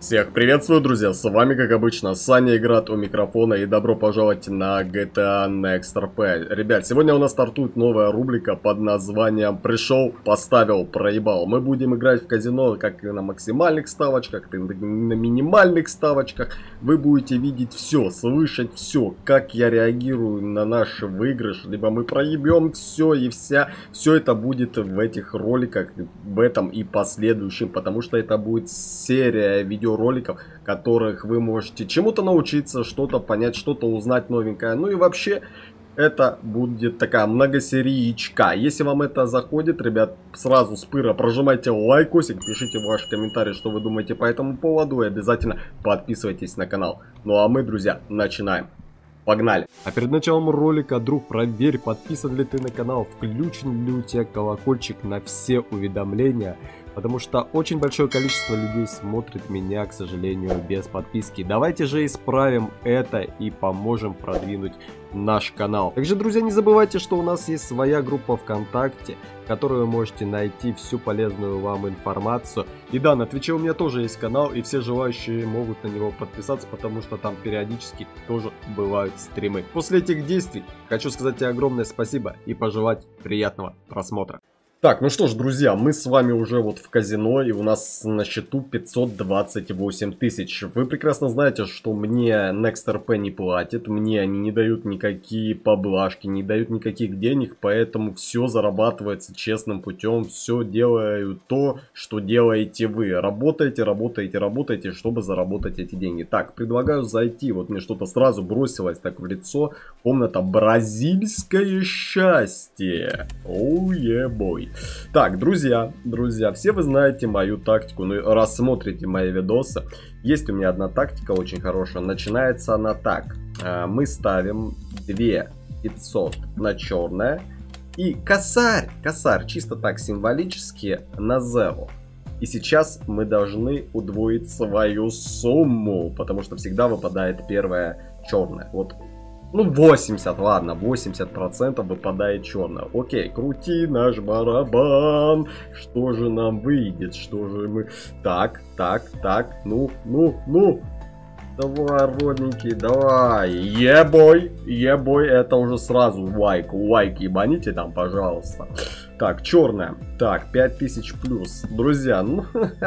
Всех приветствую, друзья, с вами, как обычно, Саня играет у микрофона, и добро пожаловать на GTA Next RP. Ребят, сегодня у нас стартует новая рубрика под названием «Пришел, поставил, проебал». Мы будем играть в казино как и на максимальных ставочках, так и на минимальных ставочках. Вы будете видеть все, слышать все, как я реагирую на наши выигрыши, либо мы проебем все и все это будет в этих роликах, в этом и последующем, потому что это будет серия видеороликов, которых вы можете чему-то научиться, что-то понять, что-то узнать новенькое. Ну и вообще, это будет такая многосерийка. Если вам это заходит, ребят, сразу с пыра прожимайте лайкосик, пишите ваши комментарии, что вы думаете по этому поводу, и обязательно подписывайтесь на канал. Ну а мы, друзья, начинаем. Погнали! А перед началом ролика, друг, проверь, подписан ли ты на канал, включен ли у тебя колокольчик на все уведомления. Потому что очень большое количество людей смотрит меня, к сожалению, без подписки. Давайте же исправим это и поможем продвинуть наш канал. Также, друзья, не забывайте, что у нас есть своя группа ВКонтакте, в которой вы можете найти всю полезную вам информацию. И да, на Твиче у меня тоже есть канал, и все желающие могут на него подписаться, потому что там периодически тоже бывают стримы. После этих действий хочу сказать тебе огромное спасибо и пожелать приятного просмотра. Так, ну что ж, друзья, мы с вами уже вот в казино, и у нас на счету 528 тысяч. Вы прекрасно знаете, что мне Next RP не платит, мне они не дают никакие поблажки, не дают никаких денег, поэтому все зарабатывается честным путем, все делаю то, что делаете вы. Работаете, работаете, работаете, чтобы заработать эти деньги. Так, предлагаю зайти, вот мне что-то сразу бросилось так в лицо, комната «Бразильское счастье». Оу, ебой. Так, друзья, все вы знаете мою тактику, ну раз смотрите мои видосы, есть у меня одна тактика очень хорошая, начинается она так, мы ставим 2500 на черное и косарь, чисто так символически на zero. И сейчас мы должны удвоить свою сумму, потому что всегда выпадает первая черная, вот. Ну, 80, ладно, 80% выпадает черное. Окей, крути наш барабан. Что же нам выйдет? Что же мы... Так, ну. Давай, родненький, давай. Ебой, это уже сразу лайк ебаните там, пожалуйста. Так, черная. Так, 5000 плюс. Друзья, ну,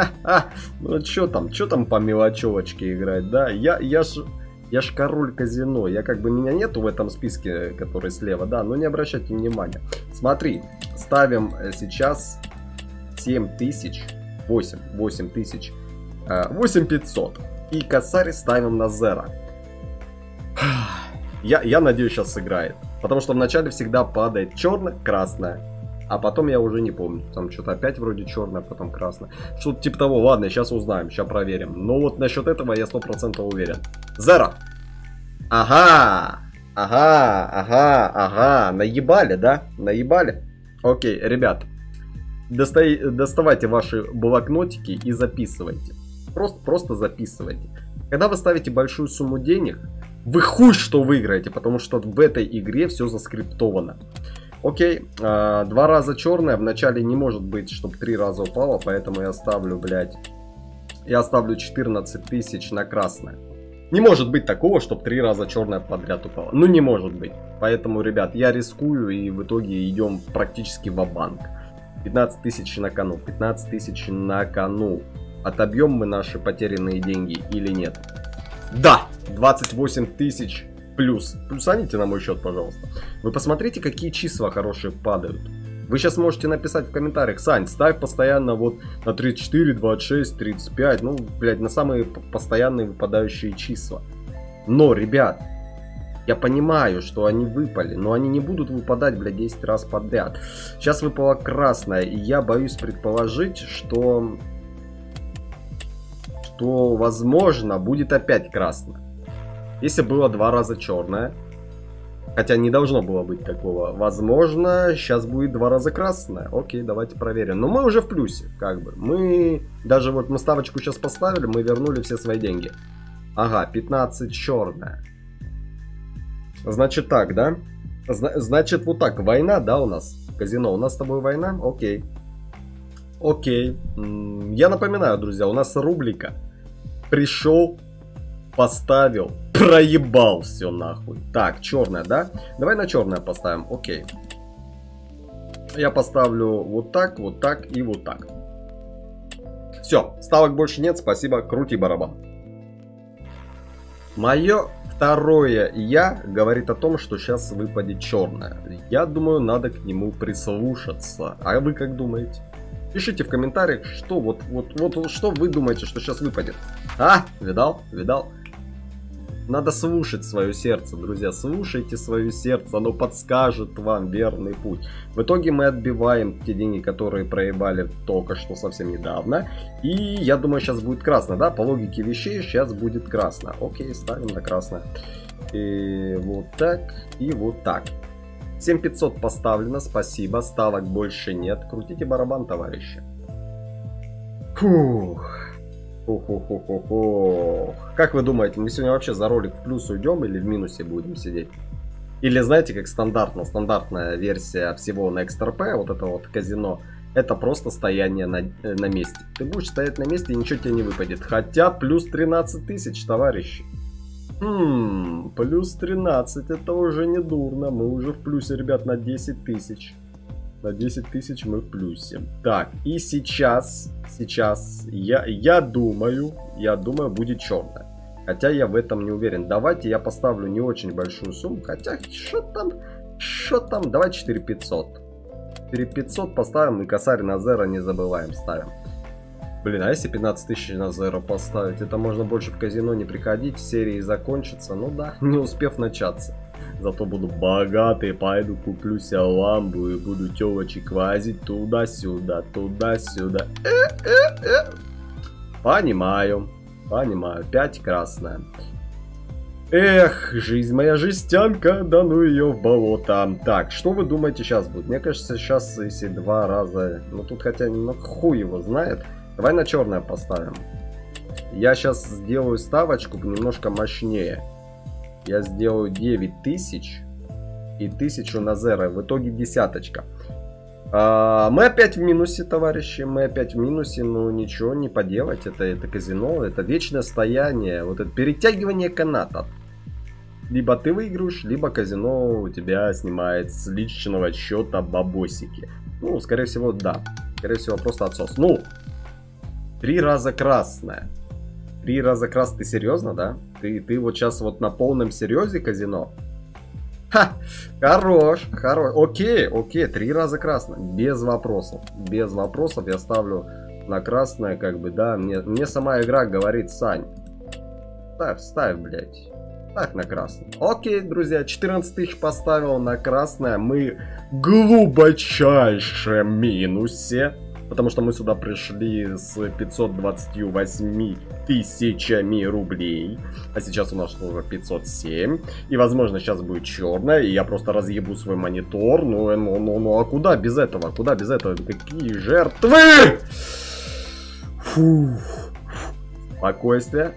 ну что там по мелочевочке играть, да? Я ж король казино, я как бы меня нету в этом списке, который слева, да, но не обращайте внимания. Смотри, ставим сейчас 7000, 8500 и косарь ставим на zero. Я надеюсь, сейчас сыграет, потому что вначале всегда падает черное, красное, а потом я уже не помню, там что-то опять вроде черное, потом красное. Что-то типа того, ладно, сейчас узнаем, сейчас проверим. Но вот насчет этого я 100% уверен. Zero. Ага, наебали, да? Наебали? Окей, ребят, доставайте ваши блокнотики и записывайте. Просто записывайте. Когда вы ставите большую сумму денег, вы хуй что выиграете, потому что в этой игре все заскриптовано. Окей, 2 раза черная, вначале не может быть, чтобы 3 раза упало, поэтому я ставлю, блядь, я ставлю 14 тысяч на красное. Не может быть такого, чтобы 3 раза черная подряд упала. Ну не может быть. Поэтому, ребят, я рискую и в итоге идем практически ва-банк. 15 тысяч на кону, 15 тысяч на кону. Отобьем мы наши потерянные деньги или нет? Да, 28 тысяч. Плюсаните на мой счет, пожалуйста. Вы посмотрите, какие числа хорошие падают. Вы сейчас можете написать в комментариях: Сань, ставь постоянно вот на 34, 26, 35. Ну, блядь, на самые постоянные выпадающие числа. Но, ребят, я понимаю, что они выпали, но они не будут выпадать, блядь, 10 раз подряд. Сейчас выпала красная, и я боюсь предположить, что возможно, будет опять красная. Если было 2 раза черная, хотя не должно было быть такого, возможно, сейчас будет 2 раза красная. Окей, давайте проверим. Но мы уже в плюсе, как бы. Мы даже вот мы ставочку сейчас поставили, мы вернули все свои деньги. Ага, 15 черная. Значит так, да? Значит вот так, война, да, у нас? Казино, у нас с тобой война? Окей. Окей. Я напоминаю, друзья, у нас рубрика Пришел, поставил, проебал все нахуй. Так, черная, да? Давай на черное поставим, окей. Я поставлю вот так и вот так. Все, ставок больше нет, спасибо, крути барабан. Мое второе я говорит о том, что сейчас выпадет черное. Я думаю, надо к нему прислушаться. А вы как думаете? Пишите в комментариях, что что вы думаете, что сейчас выпадет. А, видал? Надо слушать свое сердце, друзья. Слушайте свое сердце, оно подскажет вам верный путь. В итоге мы отбиваем те деньги, которые проебали только что совсем недавно. И я думаю, сейчас будет красно, да? По логике вещей сейчас будет красно. Окей, ставим на красное. И вот так, и вот так. 7500 поставлено, спасибо. Ставок больше нет. Крутите барабан, товарищи. Фух. Как вы думаете, мы сегодня вообще за ролик в плюс уйдем или в минусе будем сидеть? Или знаете, как стандартная версия всего на XRP, вот это вот казино, это просто стояние на месте. Ты будешь стоять на месте и ничего тебе не выпадет. Хотя плюс 13 тысяч, товарищи. Плюс 13, это уже не дурно. Мы уже в плюсе, ребят, на 10 тысяч. На 10 тысяч мы в плюсе. Так, и сейчас я думаю, будет черное. Хотя я в этом не уверен. Давайте я поставлю не очень большую сумму. Хотя, что там, давай 4500. 4500 поставим и косарь на зеро не забываем, ставим. Блин, а если 15 тысяч на зеро поставить? Это можно больше в казино не приходить, серии закончится. Ну да, не успев начаться. Зато буду богатый, пойду куплю себе ламбу и буду телочек возить туда-сюда, туда-сюда. Понимаю, 5 красная. Эх, жизнь моя жестянка, да ну ее в болото. Так, что вы думаете сейчас будет? Мне кажется, сейчас если 2 раза, ну тут хотя, ну хуй его знает. Давай на черное поставим. Я сейчас сделаю ставочку немножко мощнее. Я сделаю 9000 и 1000 на зеро. В итоге десяточка. Мы опять в минусе, товарищи. Мы опять в минусе. Но ничего не поделать. Это казино. Это вечное стояние. Вот это перетягивание каната. Либо ты выиграешь, либо казино у тебя снимает с личного счета бабосики. Ну, скорее всего, да. Скорее всего, просто отсос. Ну, 3 раза красная. 3 раза красный, ты серьезно, да? Ты вот сейчас вот на полном серьезе казино? Ха! Хорош. Окей, 3 раза красный. Без вопросов. Без вопросов я ставлю на красное, как бы, да. Мне сама игра говорит, Сань. Ставь, блядь. Ставь на красный. Окей, друзья, 14 тысяч поставил на красное. Мы в глубочайшем минусе. Потому что мы сюда пришли с 528 тысячами рублей. А сейчас у нас уже 507. И возможно сейчас будет черное. И я просто разъебу свой монитор. Ну а куда без этого? Куда без этого? Какие жертвы? Фух. Спокойствие.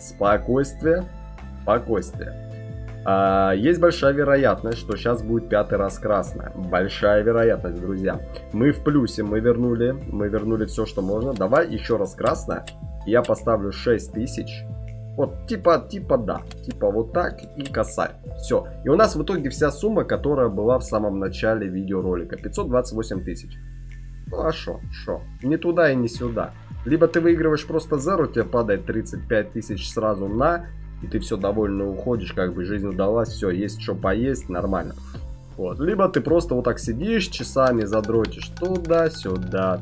Есть большая вероятность, что сейчас будет 5-й раз красная. Большая вероятность, друзья. Мы в плюсе, мы вернули все, что можно. Давай еще раз красная. Я поставлю 6000. Вот, типа да. Типа вот так и косарь. Все. И у нас в итоге вся сумма, которая была в самом начале видеоролика. 528 тысяч. Ну а шо? Не туда и не сюда. Либо ты выигрываешь просто зеро, тебе падает 35 тысяч сразу на... И ты все довольно уходишь, как бы жизнь удалась, все, есть что поесть, нормально. Вот. Либо ты просто вот так сидишь, часами задротишь туда-сюда,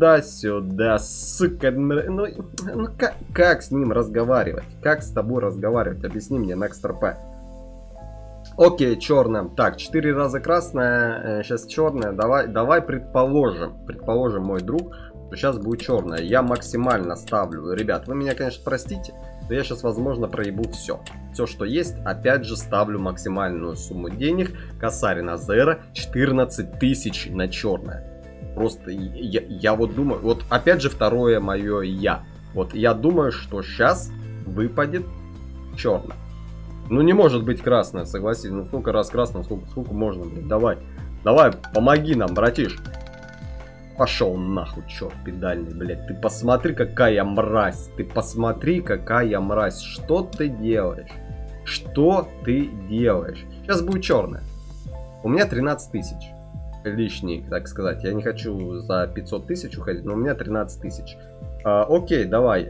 сука. Ну как с ним разговаривать? Как с тобой разговаривать? Объясни мне на XRP. Окей, черная. Так, 4 раза красная, сейчас черная. Давай предположим, мой друг, что сейчас будет черная. Я максимально ставлю. Ребят, вы меня, конечно, простите. Но я сейчас, возможно, проебу все. Все, что есть, опять же, ставлю максимальную сумму денег. Косарь на зеро, 14 тысяч на черное. Просто я вот думаю, вот опять же второе мое я. Вот я думаю, что сейчас выпадет черное. Ну не может быть красное, согласись. Ну сколько раз красное, сколько можно, блин. Давай, помоги нам, братиш. Пошел нахуй, черт педальный, блядь. Ты посмотри, какая мразь. Ты посмотри, какая мразь. Что ты делаешь? Что ты делаешь? Сейчас будет черная. У меня 13 тысяч. Лишний, так сказать. Я не хочу за 500 тысяч уходить, но у меня 13 тысяч. Окей, давай.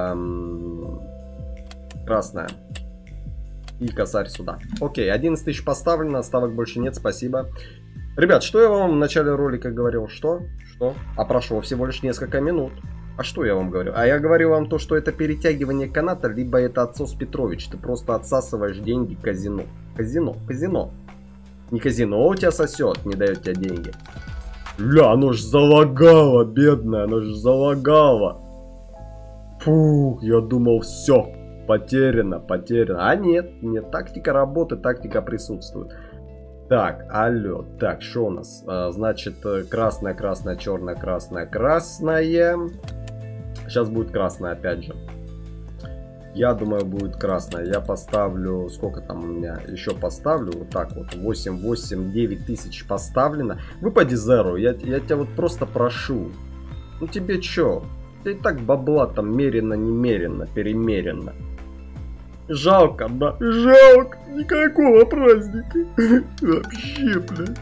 Красная. И косарь сюда. Окей, 11 тысяч поставлено. Ставок больше нет, спасибо. Ребят, что я вам в начале ролика говорил? Что? А прошло всего лишь несколько минут. А что я вам говорю? А я говорю вам то, что это перетягивание каната, либо это отсос Петрович. Ты просто отсасываешь деньги казино. Казино. Не казино у тебя сосет, не дает тебе деньги. Ля, оно ж залагало, бедное, оно ж залагало. Фух, я думал, все, потеряно. А нет, тактика работы, тактика присутствует. Так, алло, так, что у нас? Значит, красная, черная, красная. Сейчас будет красная, опять же. Я думаю, будет красная. Я поставлю, сколько там у меня еще поставлю? Вот так вот, 9 тысяч поставлено. Выпади зеро, я тебя вот просто прошу. Ну тебе че? И так бабла там меренно, перемеренно. Жалко, да? Жалко. Никакого праздника. Вообще, блядь.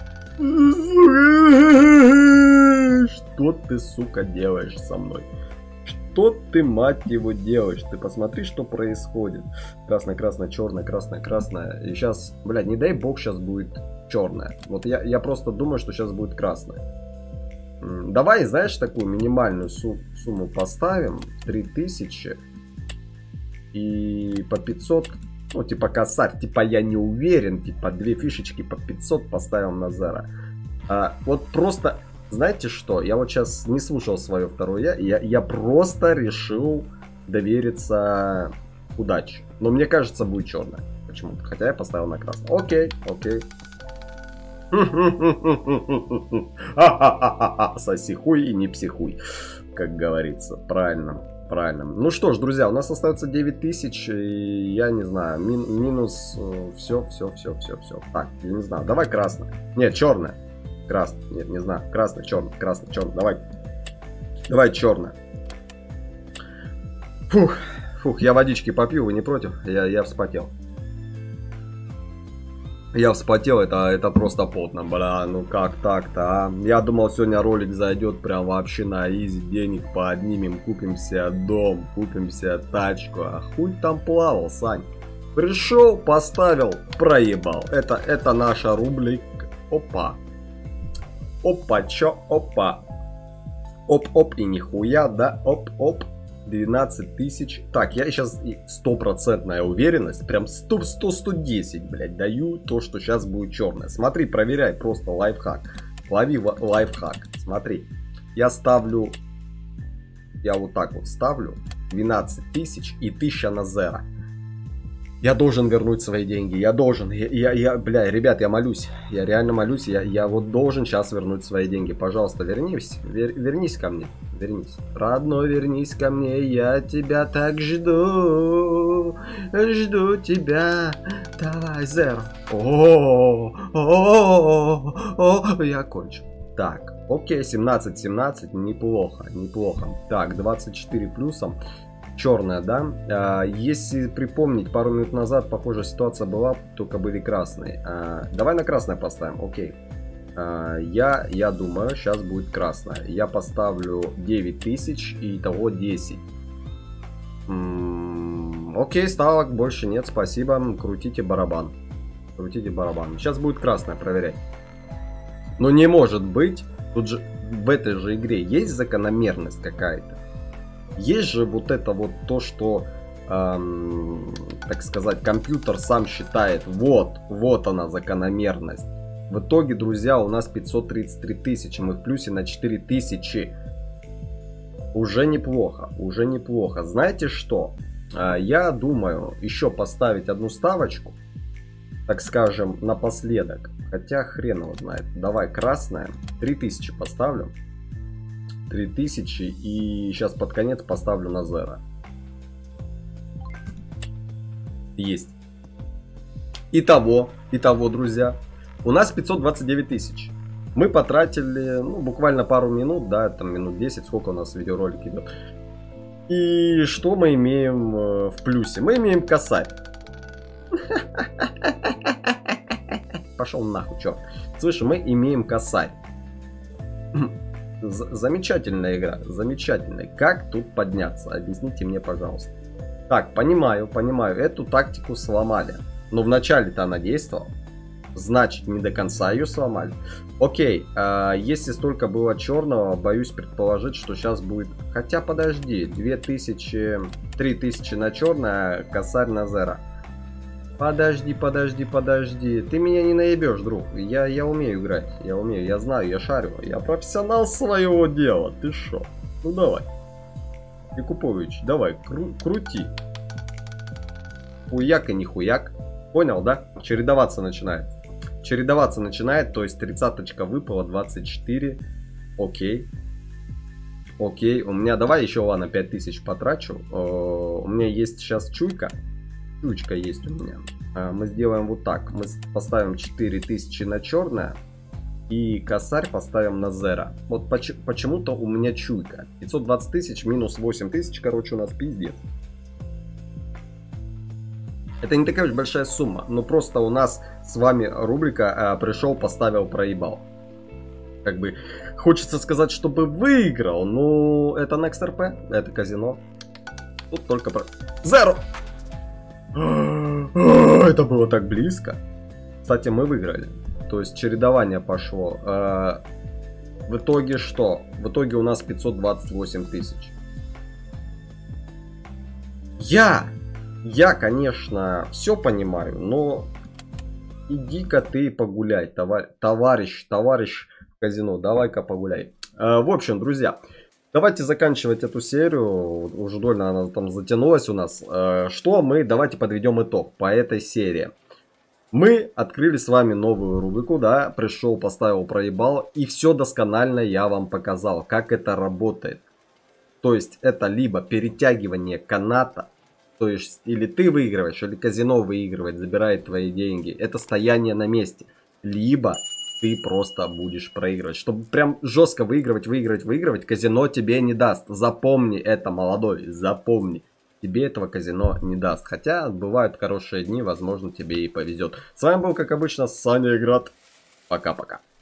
Что ты, сука, делаешь со мной? Что ты, мать его, делаешь? Ты посмотри, что происходит. Красная, черная, красная. И сейчас, блядь, не дай бог, сейчас будет черная. Вот я просто думаю, что сейчас будет красная. Давай, знаешь, такую минимальную сумму поставим. 3000. И по 500, ну, типа косарь, типа я не уверен, типа 2 фишечки по 500 поставим на зеро. Вот просто, знаете что, я вот сейчас не слушал свое второе я просто решил довериться удаче. Но мне кажется, будет черная почему-то, хотя я поставил на красный. Окей. Соси хуй и не психуй, как говорится, правильно. Ну что ж, друзья, у нас остается 9000, и я не знаю, минус все. Так, я не знаю, давай красная. Нет, черная. Красная, нет, не знаю, красная, черная, давай черная. Фух, я водички попью, вы не против? Я вспотел. Я вспотел, это просто потно, бля, ну как так-то, а? Я думал, сегодня ролик зайдет прям вообще на изи, денег поднимем, купим себе дом, купим себе тачку, а хуй там плавал, Сань. Пришел, поставил, проебал. Это наша рубрика. Опа, чё, опа. Оп, и нихуя, да, оп. 12 тысяч. Так, я сейчас 100% уверенность, прям 110, блядь, даю то, что сейчас будет черное. Смотри, проверяй, просто лайфхак. Лови лайфхак. Смотри, я вот так вот ставлю 12 тысяч и 1000 на зеро. Я должен вернуть свои деньги, бля, ребят, я молюсь, я реально молюсь, я вот должен сейчас вернуть свои деньги, пожалуйста, вернись ко мне, родной, вернись ко мне, я тебя так жду тебя, давай, зеро, я кончил, так, окей, 17, неплохо, так, 24 плюсом. Черная, да? Если припомнить, пару минут назад похожая ситуация была, только были красные. Давай на красное поставим, окей. Я думаю, сейчас будет красная. Я поставлю 9000 и итого 10. Окей, ставок больше нет, спасибо. Крутите барабан. Сейчас будет красная, проверять. Но не может быть. Тут же в этой же игре есть закономерность какая-то. Есть же вот это вот то, что, так сказать, компьютер сам считает. Вот она закономерность. В итоге, друзья, у нас 533 тысячи. Мы в плюсе на 4000. Уже неплохо. Знаете что? Я думаю еще поставить одну ставочку. Так скажем, напоследок. Хотя хрен его знает. Давай красная. 3000 поставлю. 3000 и сейчас под конец поставлю на зеро. Есть. Итого, друзья, у нас 529 тысяч. Мы потратили, ну, буквально пару минут, да, там минут 10, сколько у нас видеоролик идет. И что мы имеем в плюсе? Мы имеем косарь. Пошел нахуй, черт. Слышь, мы имеем косарь. Замечательная игра, замечательная. Как тут подняться? Объясните мне, пожалуйста. Так, понимаю. Эту тактику сломали. Но вначале-то она действовала. Значит, не до конца ее сломали. Окей, если столько было черного, боюсь предположить, что сейчас будет... Хотя, подожди, 2000, 3000 на черное, косарь на зеро. Подожди. Ты меня не наебешь, друг. Я умею играть. Я умею, я знаю, я шарю. Я профессионал своего дела. Ты шо? Ну давай. Якупович, давай, крути. Хуяк и не хуяк. Понял, да? Чередоваться начинает. То есть 30-очка выпала, 24. Окей. У меня, давай еще, ладно, 5000 потрачу. У меня есть сейчас чуйка. Чуйка есть у меня. Мы сделаем вот так. Мы поставим 4000 на черное. И косарь поставим на зеро. Вот почему-то у меня чуйка. 520 тысяч минус 8000, короче, у нас пиздец. Это не такая уж большая сумма. Но просто у нас с вами рубрика пришел, поставил, проебал. Как бы хочется сказать, чтобы выиграл. Но это Next RP, это казино. Тут только про... Зеро! Это было так близко. Кстати, мы выиграли. То есть чередование пошло. В итоге что? В итоге у нас 528 тысяч. Я, конечно, все понимаю, но иди-ка ты погуляй, товарищ в казино, давай-ка погуляй. В общем, друзья, давайте заканчивать эту серию. Уже довольно она там затянулась у нас. Давайте подведем итог по этой серии. Мы открыли с вами новую рубрику, да, пришел, поставил, проебал, и все досконально я вам показал, как это работает. То есть это либо перетягивание каната, то есть или ты выигрываешь, или казино выигрывает, забирает твои деньги. Это стояние на месте. Либо ты просто будешь проигрывать. Чтобы прям жестко выигрывать, казино тебе не даст. Запомни это, молодой, запомни. Тебе этого казино не даст. Хотя бывают хорошие дни, возможно тебе и повезет. С вами был, как обычно, Саня Играт. Пока-пока.